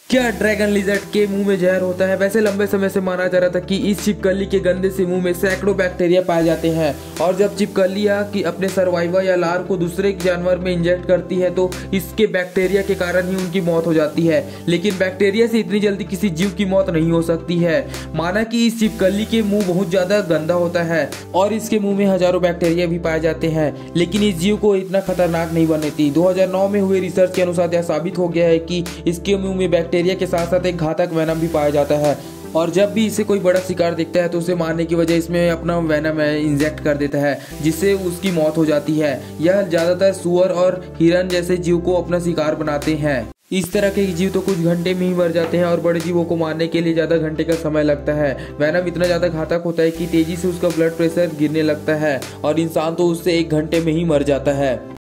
क्या dragon lizard के मुंह में जहर होता है? वैसे लंबे समय से माना जा रहा था कि इस छिपकली के गंदे से मुंह में सैकड़ों बैक्टीरिया पाए जाते हैं और जब छिपकलियां कि अपने सर्वाइवर या लार को दूसरे जानवर में इंजेक्ट करती है तो इसके बैक्टीरिया के कारण ही उनकी मौत हो जाती है। लेकिन बैक्टीरिया से इतनी जल्दी किसी जीव की मौत नहीं हो सकती है। माना कि इस छिपकली के मुंह बहुत ज्यादा गंदा होता है और इसके मुंह में हजारों बैक्टीरिया भी पाए जाते हैं, लेकिन इस जीव को इतना खतरनाक नहीं बनती। 2009 में हुए रिसर्च के अनुसार यह साबित हो गया है कि इसके मुंह में बैक्टीरिया के साथ साथ एक घातक वेनम भी पाया जाता है और जब भी इसे कोई बड़ा शिकार दिखता है तो उसे मारने की वजह इसमें अपना वेनम इंजेक्ट कर देता है, जिससे उसकी मौत हो जाती है। यह ज्यादातर सुअर और हिरन जैसे जीव को अपना शिकार बनाते हैं। इस तरह के जीव तो कुछ घंटे में ही मर जाते हैं और बड़े जीवों को मारने के लिए ज्यादा घंटे का समय लगता है। वेनम इतना ज्यादा घातक होता है कि तेजी से उसका ब्लड प्रेशर गिरने लगता है और इंसान तो उससे 1 घंटे में ही मर जाता है।